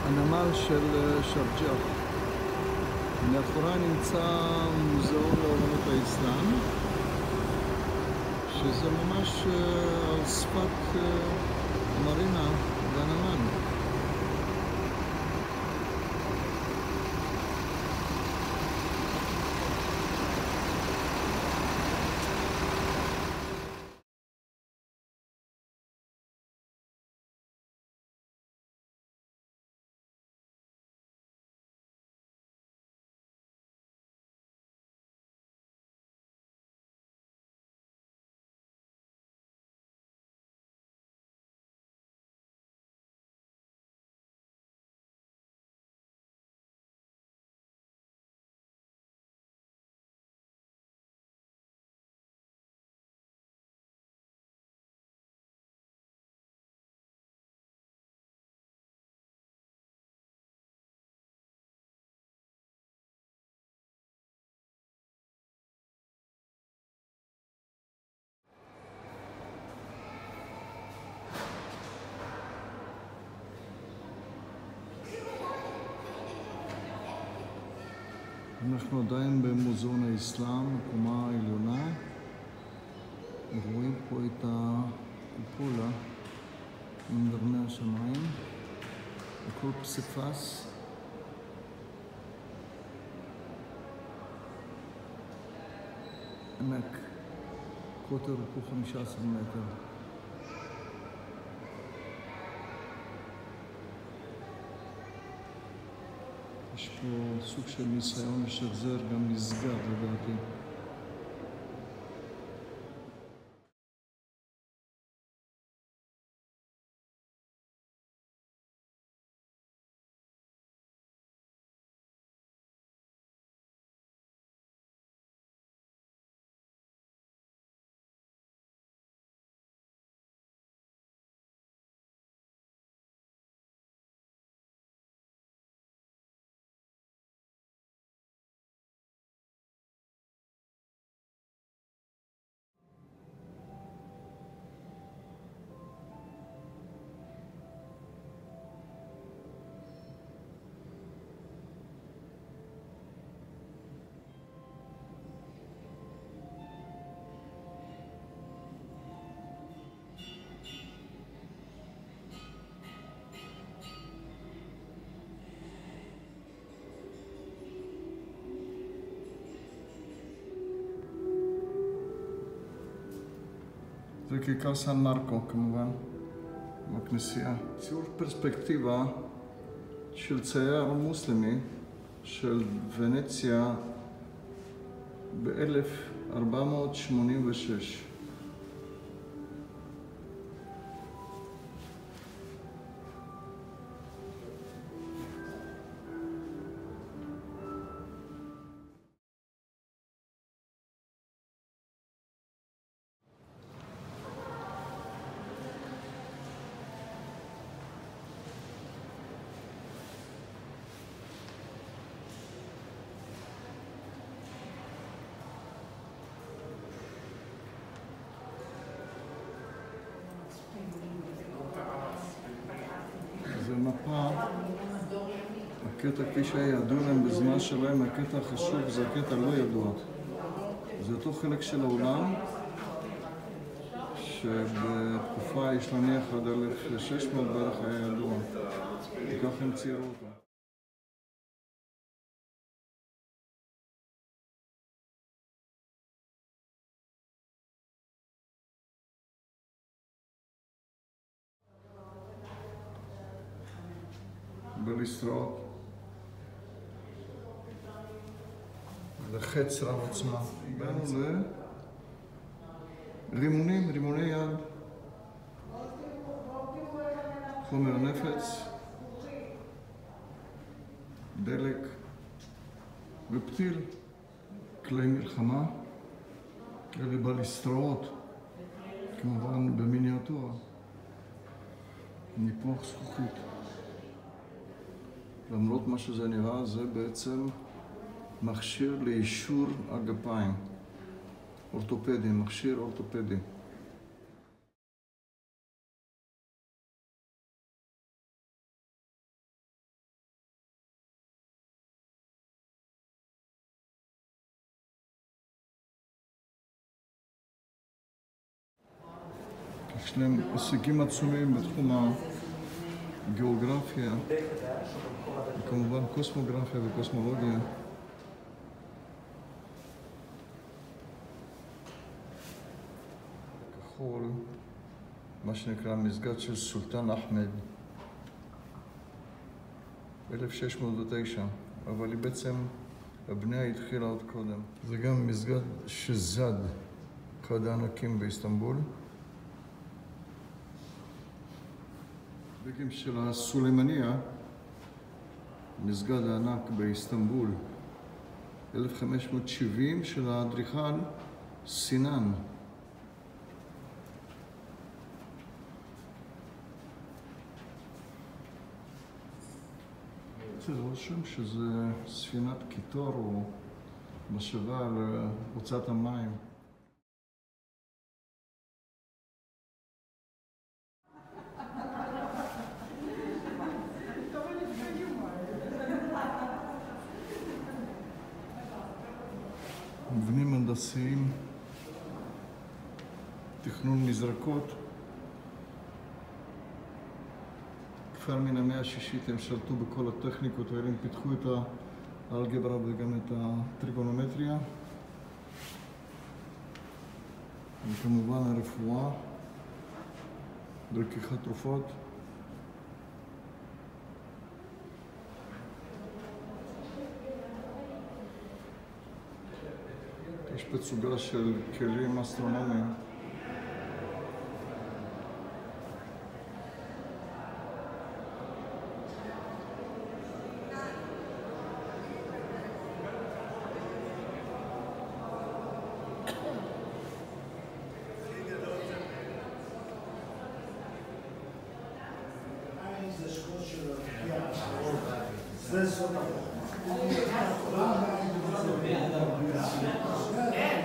הנמל של שרג'ה. מאחורי נמצא מוזיאון לאומנות האסלאם, שזה ממש על שפת המרינה והנמל. אנחנו עדיין במוזיאון האסלאם, הקומה העליונה. רואים פה את הקופולה עם גרמי השמיים, הכל פסיפס. ענק, קוטר הוא פה 15 מטר. יש פה סוג של ניסיון לשחזר גם מסגד לדעתי. זה כיכר סן מרקו כמובן, בכנסייה. ציור פרספקטיבה של צייר מוסלמי של ונציה ב-1486. זה מפה, הקטע כפי שידעו להם בזמן שלהם, הקטע החשוב זה הקטע לא ידוע. זה אותו חלק של העולם שבתקופה יש להניח עד 1600 בערך היה ידוע, וכך הם ציירו אותו. בליסטראות לחץ רב עצמה. הגענו לרימונים, רימוני יד, חומר נפץ, דלק ופתיל, כלי מלחמה, אלה בליסטראות, כמובן במיניאטורה, ניפוח זכוכית. למרות מה שזה נראה, זה בעצם מכשיר לאישור הגפיים, אורתופדי, מכשיר אורתופדי. יש להם הישגים עצומים בתחום הגיאוגרפיה, וכמובן קוסמוגרפיה וקוסמולוגיה. כחול, מה שנקרא מסגד של סולטן אחמד, 1609, אבל היא בעצם, הבנייה התחילה עוד קודם. זה גם מסגד שזד, אחד הענקים באיסטנבול. בגים של הסולימניה, מסגד הענק באיסטנבול, 1570 של האדריכל סינן. זה רושם שזה ספינת קיטור או משאבה על הוצאת המים. מבנים הנדסיים, תכנון מזרקות. כבר מן המאה השישית הם שלטו בכל הטכניקות האלה, הם פיתחו את האלגברה וגם את הטריגונומטריה. וכמובן הרפואה, לקיחת תרופות. יש תצוגה של כלים אסטרונומיים. זה סוד החוכמה.